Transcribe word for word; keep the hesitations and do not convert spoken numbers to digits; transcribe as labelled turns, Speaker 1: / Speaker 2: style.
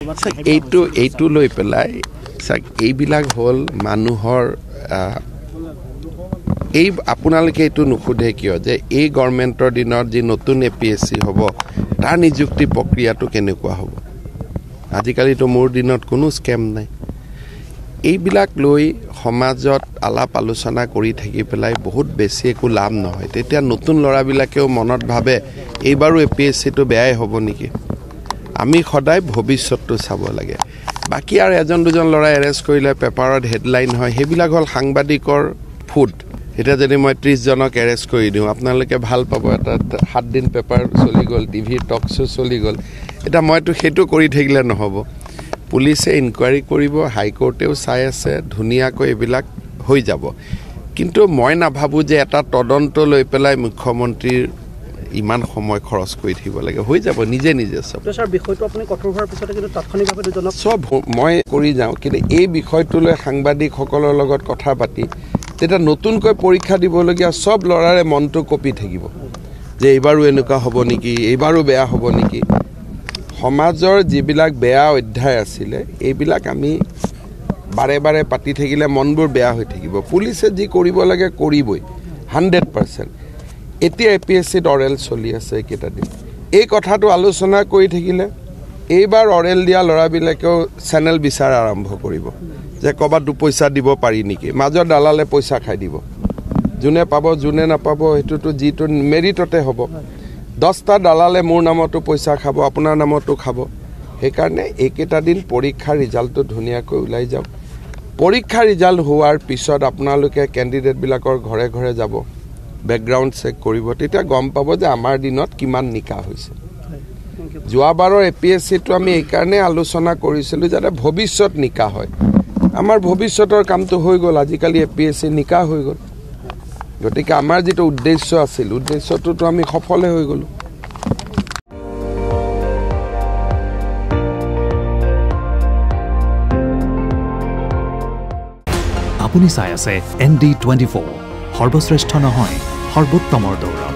Speaker 1: এইটো এইটো লৈ পেলাই চাক এইবিলাক হ'ল মানুহৰ এই আপোনালোকে এইটো নুসুধে কিয় যে এই গভৰ্ণমেণ্টৰ দিনত যি নতুন এ পি এছ চি হ'ব তাৰ নিযুক্তি প্ৰক্ৰিয়াটো কেনেকুৱা হ'ব আজিকালিতো মোৰ দিনত কোনো স্কেম নাই এইবিলাক লৈ সমাজত আলাপ আলোচনা কৰি থাকি পেলাই বহুত বেছি একো লাভ নহয় তেতিয়া নতুন ল'ৰাবিলাকেও মনত ভাবে এইবাৰো এ পি এছ চিটো বেয়াই হ'ব নেকি আমি সদায় ভৱিষ্যতটো চাব লাগে বাকি আৰু এজন দুজন ল'ৰা এৰেষ্ট কৰিলে পেপাৰত হেডলাইন হয় সেইবিলাক হ'ল সাংবাদিকৰ ফুড এটা যদি মই ত্ৰিশ জনক এৰেষ্ট কৰি দিওঁ আপোনালোকে ভাল পাব এটা সাত দিন পেপাৰ চলি গ'ল টিভি টক শ্ব' চলি গ'ল এটা মইতো সেইটো কৰি থাকিলে নহ'ব পুলিচে ইনকুৱাৰী কৰিব হাইকোৰ্টেও চাই আছে ধুনীয়াকৈ এইবিলাক হৈ যাব কিন্তু মই নাভাবোঁ যে এটা তদন্ত লৈ পেলাই মুখ্যমন্ত্ৰীৰ ইমান সময় খৰচ কৰি থাকিব লাগে হৈ যাব নিজে নিজে সব
Speaker 2: স্যার বিষয়টো আপুনি কঠোৰ হোৱাৰ পিছতে কিন্তু তাৎক্ষণিকভাৱে দুজনক
Speaker 1: সব মই কৰি যাওঁ কিন্তু এই বিষয়টো লৈ সাংবাদিকসকলৰ লগত কথা পাতি তেতিয়া নতুনকৈ পৰীক্ষা দিবলগীয়া সব ল'ৰাৰে মনটো কপি থাকিব যে এইবাৰো এনেকুৱা হ'ব নেকি এইবাৰো বেয়া হ'ব নেকি সমাজৰ যিবিলাক বেয়া অধ্যায় আছিলে এইবিলাক আমি বাৰে বাৰে পাতি থাকিলে মনবোৰ বেয়া হৈ থাকিব পুলিচে যি কৰিব লাগে কৰিবই হাণ্ড্ৰেড পাৰ্চেণ্ট এতিয়া এ পি এছ চিত অৰেল চলি আছে এইকেইটা দিন এই কথাটো আলোচনা কৰি থাকিলে এইবাৰ অৰেল দিয়া ল'ৰাবিলাকেও চেনেল বিচাৰ আৰম্ভ কৰিব যে ক'ৰবাত দুপইচা দিব পাৰি নেকি মাজৰ দালালে পইচা খাই দিব যোনে পাব যোনে নাপাব সেইটোতো যিটো মেৰিটতে হ'ব দহটা দালালে মোৰ নামতো পইচা খাব আপোনাৰ নামতো খাব সেইকাৰণে এইকেইটা দিন পৰীক্ষাৰ ৰিজাল্টটো ধুনীয়াকৈ ওলাই যাওক পৰীক্ষাৰ ৰিজাল্ট হোৱাৰ পিছত আপোনালোকে কেণ্ডিডেটবিলাকৰ ঘৰে ঘৰে যাব বেকগ্ৰাউণ্ড চেক কৰিব তেতিয়া গম পাব যে আমাৰ দিনত কিমান নিকা হৈছে যোৱাবাৰৰ এ পি এছ চিটো আমি এইকাৰণে আলোচনা কৰিছিলোঁ যাতে ভৱিষ্যত নিকা হয় আমাৰ ভৱিষ্যতৰ কামটো হৈ গ'ল আজিকালি এ পি এছ চি নিকা হৈ গ'ল গতিকে আমাৰ যিটো উদ্দেশ্য আছিল উদ্দেশ্যটোতো আমি সফলে হৈ গ'লোঁ
Speaker 3: আপুনি চাই আছে এন ডি টুৱেণ্টি ফ'ৰ সৰ্বশ্ৰেষ্ঠ নহয় সৰ্বোত্তমৰ দৌৰ